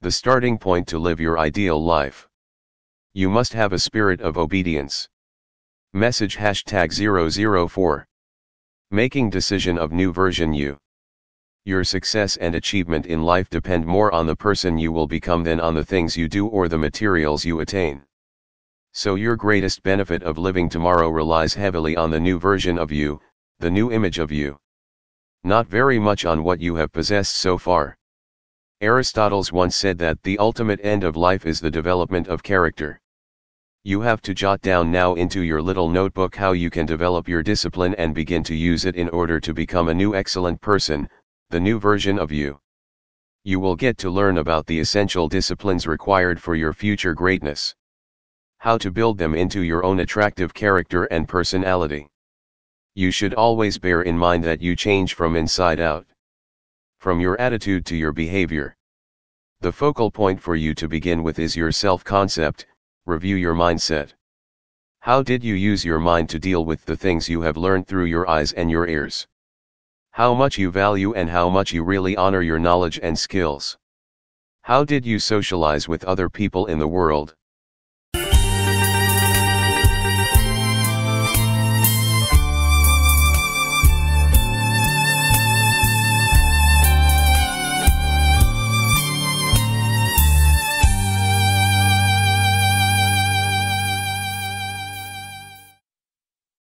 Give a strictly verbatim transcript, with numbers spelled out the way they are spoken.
the starting point to live your ideal life. You must have a spirit of obedience. Message hashtag zero zero four. Making decision of new version you. Your success and achievement in life depend more on the person you will become than on the things you do or the materials you attain. So your greatest benefit of living tomorrow relies heavily on the new version of you, the new image of you. Not very much on what you have possessed so far. Aristotle once said that the ultimate end of life is the development of character. You have to jot down now into your little notebook how you can develop your discipline and begin to use it in order to become a new excellent person, the new version of you. You will get to learn about the essential disciplines required for your future greatness. How to build them into your own attractive character and personality. You should always bear in mind that you change from inside out. From your attitude to your behavior. The focal point for you to begin with is your self-concept. Review your mindset. How did you use your mind to deal with the things you have learned through your eyes and your ears? How much you value and how much you really honor your knowledge and skills? How did you socialize with other people in the world?